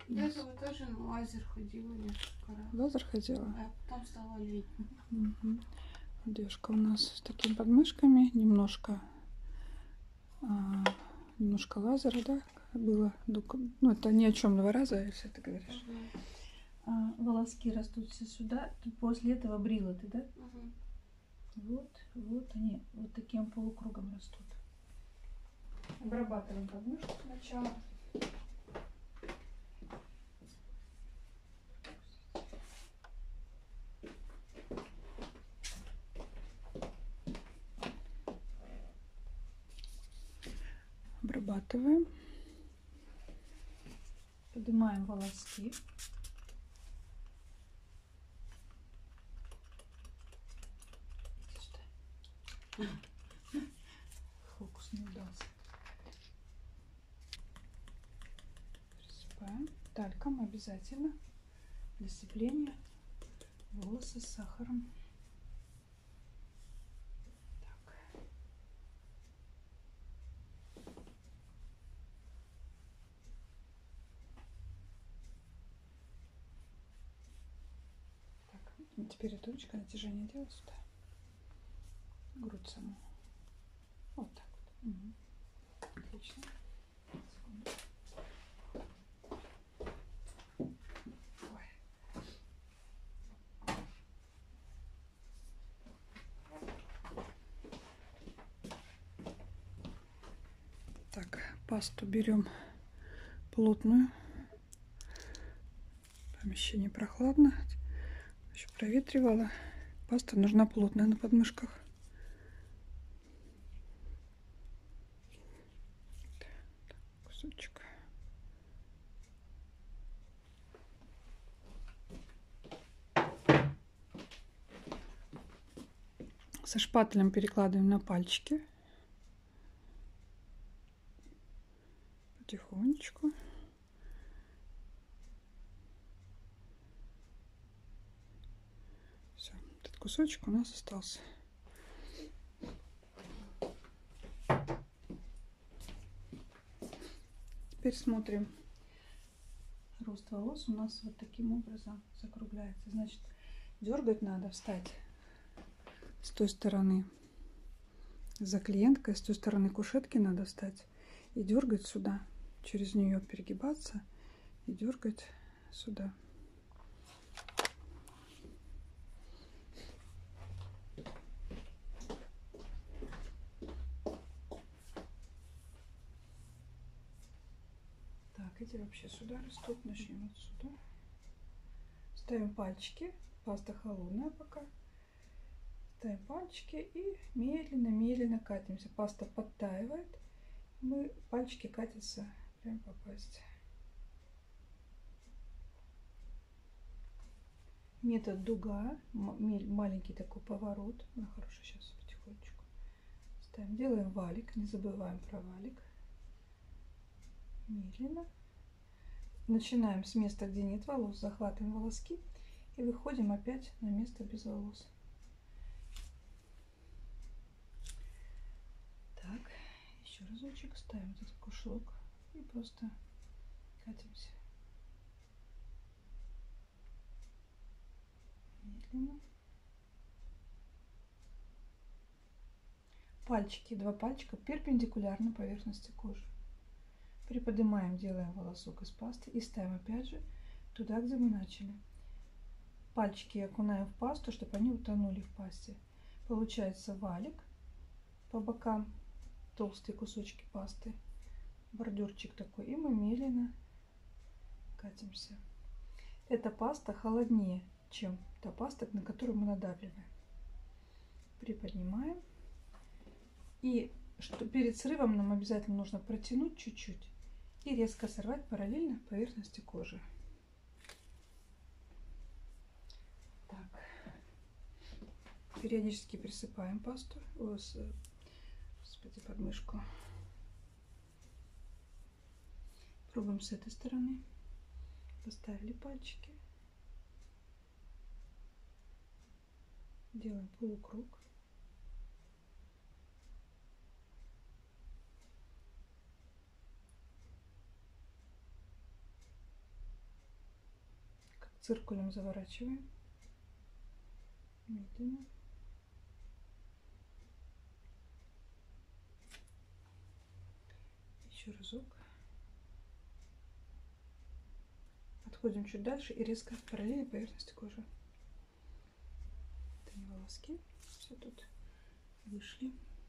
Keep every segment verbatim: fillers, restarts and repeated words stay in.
До этого тоже на лазер ходила несколько раз. Лазер ходила? А потом стала летней. Угу. Девушка у нас с такими подмышками, немножко, а, немножко лазера, да, было. Ну, это ни о чем, два раза, если ты говоришь. Угу. А, волоски растут все сюда. Ты после этого брила ты, да? Угу. Вот, вот они вот таким полукругом растут. Обрабатываем подмышку сначала. Обрабатываем. Поднимаем волоски. Фокус не удался. Присыпаем тальком обязательно для сцепления волосы с сахаром. Так. Так. И теперь эта ручка натяжение делаю сюда. Грудь саму. Вот так вот. Угу. Отлично. Секунду. Так, пасту берем плотную. Помещение прохладно. Еще проветривала. Паста нужна плотная на подмышках. Так, кусочек. Со шпателем перекладываем на пальчики. Потихонечку. Все, этот кусочек у нас остался. Теперь смотрим. Рост волос у нас вот таким образом закругляется. Значит, дергать надо, встать с той стороны за клиенткой, с той стороны кушетки надо встать и дергать сюда, через нее перегибаться и дергать сюда. Так, эти вообще сюда растут. Начнем отсюда. Ставим пальчики. Паста холодная пока. Ставим пальчики и медленно-медленно катимся. Паста подтаивает. Мы пальчики катятся прям по пасте. Метод дуга. Маленький такой поворот. Ну, хорошо, сейчас потихонечку. Ставим. Делаем валик. Не забываем про валик. Медленно. Начинаем с места, где нет волос. Захватываем волоски. И выходим опять на место без волос. Так, еще разочек ставим вот этот кушок и просто катимся. Медленно. Пальчики, два пальчика перпендикулярно поверхности кожи. Приподнимаем, делаем волосок из пасты и ставим опять же туда, где мы начали. Пальчики окунаем в пасту, чтобы они утонули в пасте. Получается валик по бокам, толстые кусочки пасты, бордюрчик такой, и мы медленно катимся. Эта паста холоднее, чем та паста, на которую мы надавливаем. Приподнимаем. И что перед срывом нам обязательно нужно протянуть чуть-чуть и резко сорвать параллельно поверхности кожи. Так. Периодически присыпаем пасту, о, с, господи, подмышку. Пробуем с этой стороны. Поставили пальчики. Делаем полукруг. циркулем заворачиваем. Медленно. Еще разок. Отходим чуть дальше и резко параллельно поверхности кожи. Это не волоски. Все тут вышли.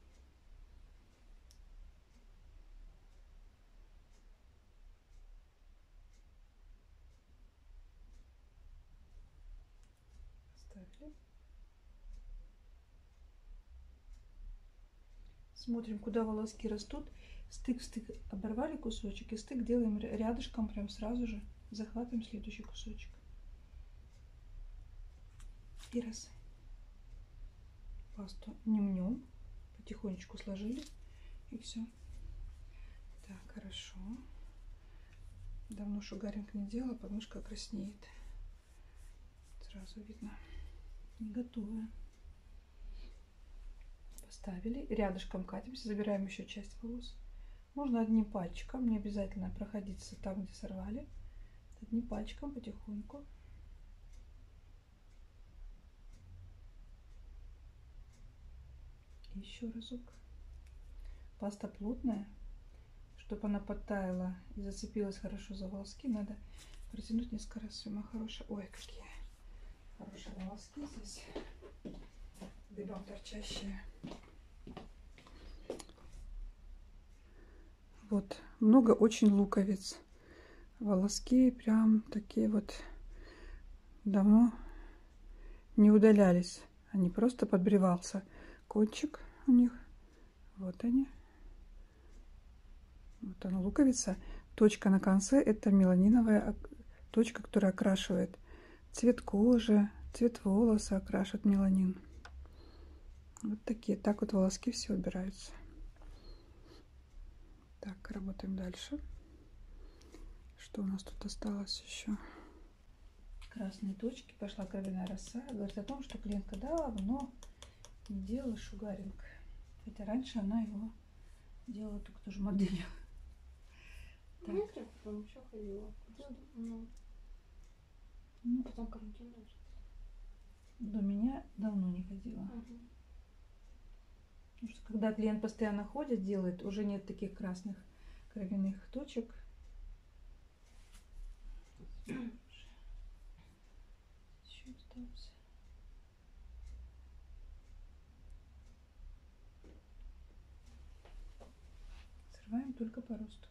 Поставили. Смотрим, куда волоски растут. Стык в стык оборвали кусочек, и стык делаем рядышком, прям сразу же захватываем следующий кусочек. И раз. Пасту не мнем, потихонечку сложили, и все. Так, хорошо. Давно шугаринг не делала, подмышка краснеет. Сразу видно. Не готовая. Поставили. Рядышком катимся, забираем еще часть волос. Можно одним пальчиком, не обязательно проходиться там, где сорвали. Одним пальчиком потихоньку. Еще разок. Паста плотная, чтобы она подтаяла и зацепилась хорошо за волоски, надо протянуть несколько раз. Все, моя хорошая. Ой, какие хорошие волоски здесь. Дыбом торчащие. Вот, много очень луковиц. Волоски прям такие вот давно не удалялись. Они просто подбривался кончик у них. Вот они. Вот она луковица. Точка на конце — это меланиновая точка, которая окрашивает цвет кожи, цвет волоса, окрашивает меланин. Вот такие. Так вот волоски все убираются. Так, работаем дальше. Что у нас тут осталось еще? Красные точки. Пошла кровяная роса. Говорит о том, что клиентка давно не делала шугаринг. Хотя раньше она его делала только тоже моделью. Так. Нет, я потом еще ходила. Ну, ну, потом карантин начался. До меня давно не ходила. Угу. Потому что когда клиент постоянно ходит, делает, уже нет таких красных кровяных точек. Еще остался. Срываем только по росту.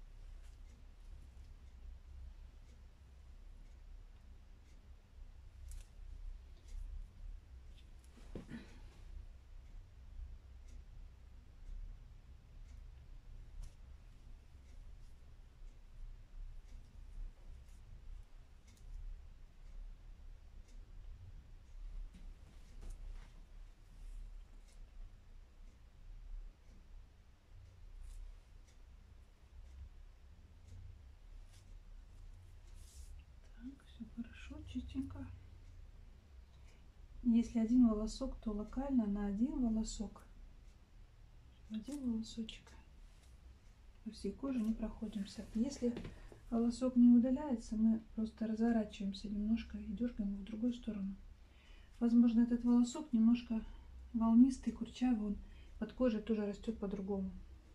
Все хорошо, чистенько. Если один волосок, то локально на один волосок, один волосочек по всей коже не проходимся. Если волосок не удаляется, мы просто разворачиваемся немножко и дергаем его в другую сторону. Возможно, этот волосок немножко волнистый, курчавый, он под кожей тоже растет по-другому.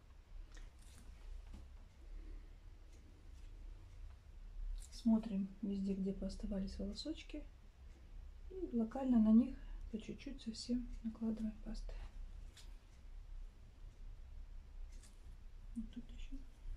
Смотрим везде, где пооставались волосочки. И локально на них по чуть-чуть совсем накладываем пасты. Вот тут еще.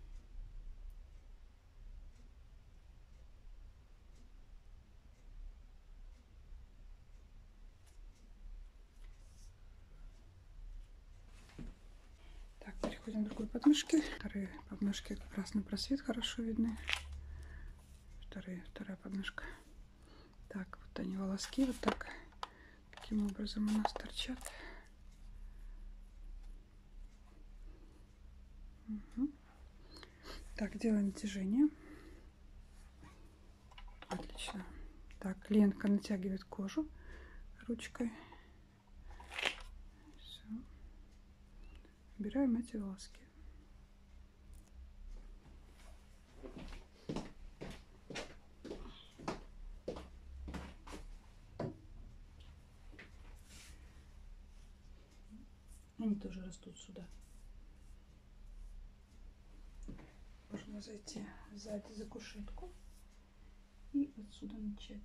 Так, переходим к другой подмышке. Вторые подмышки как раз на просвет хорошо видны. Вторые, вторая подмышка. Так, вот они волоски, вот так, таким образом у нас торчат. Угу. Так, делаем натяжение. Отлично. Так, клиентка натягивает кожу ручкой. Все. Убираем эти волоски. они тоже растут сюда. Можно зайти сзади за кушетку и отсюда начать.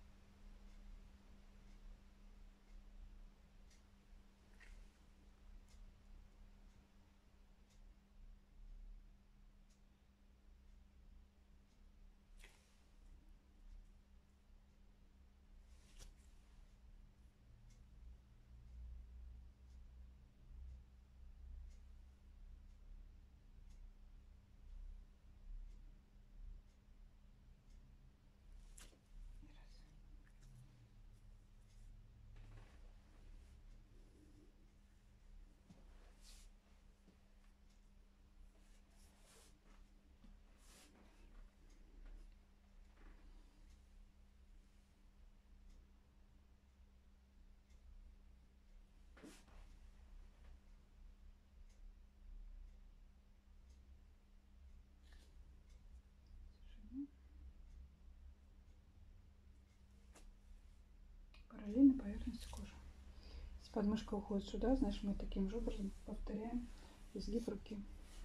Параллельно поверхности кожи. Если подмышка уходит сюда, значит мы таким же образом повторяем изгиб руки.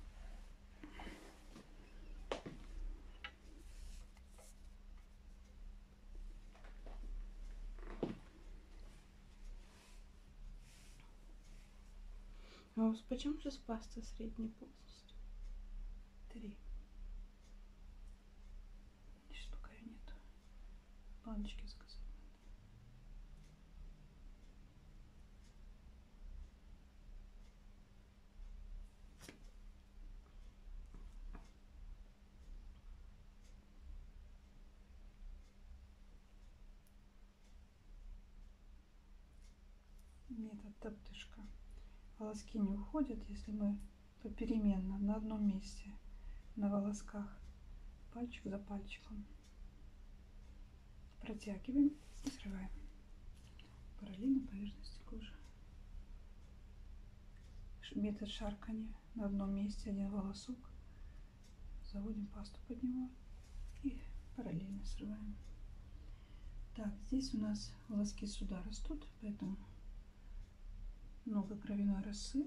А у вас почему же паста средней плотности? Три. Сейчас пока ее нет. Баночки заказала. Метод топтышка. Волоски не уходят, если мы попеременно на одном месте на волосках, пальчик за пальчиком протягиваем и срываем параллельно поверхности кожи. Метод шаркания. На одном месте один волосок, заводим пасту под него и параллельно срываем. Так, здесь у нас волоски сюда растут, поэтому много кровяной росы.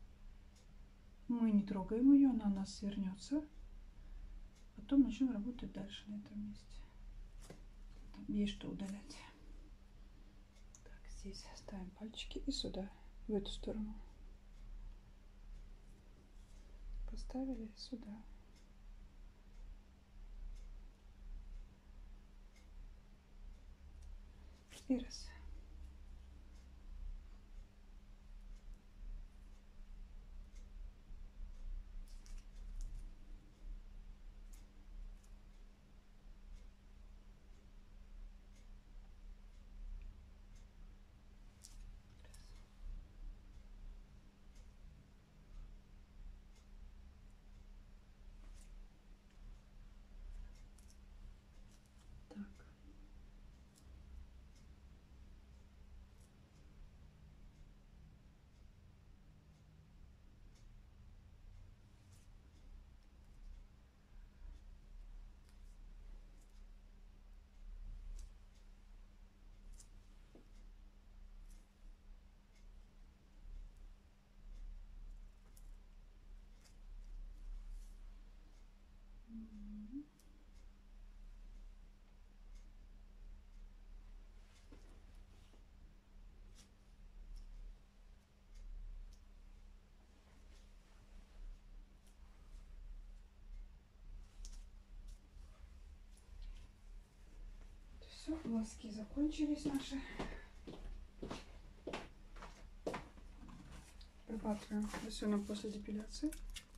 Мы не трогаем ее, она у нас свернется. Потом начнем работать дальше на этом месте. Там есть что удалять. Так, здесь ставим пальчики и сюда, в эту сторону. Поставили сюда. И раз. Все, волоски закончились наши. Обрабатываем, особенно после депиляции.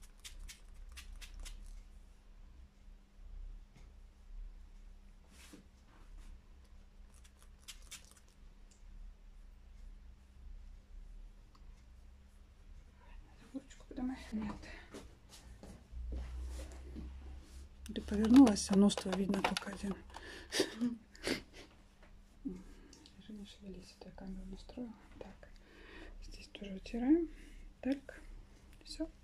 Ручку поднимай. Нет. Ты повернулась, а нос твой видно только один. Даже не шевелись, это я камеру настроила. Так, здесь тоже вытираем. Так, все.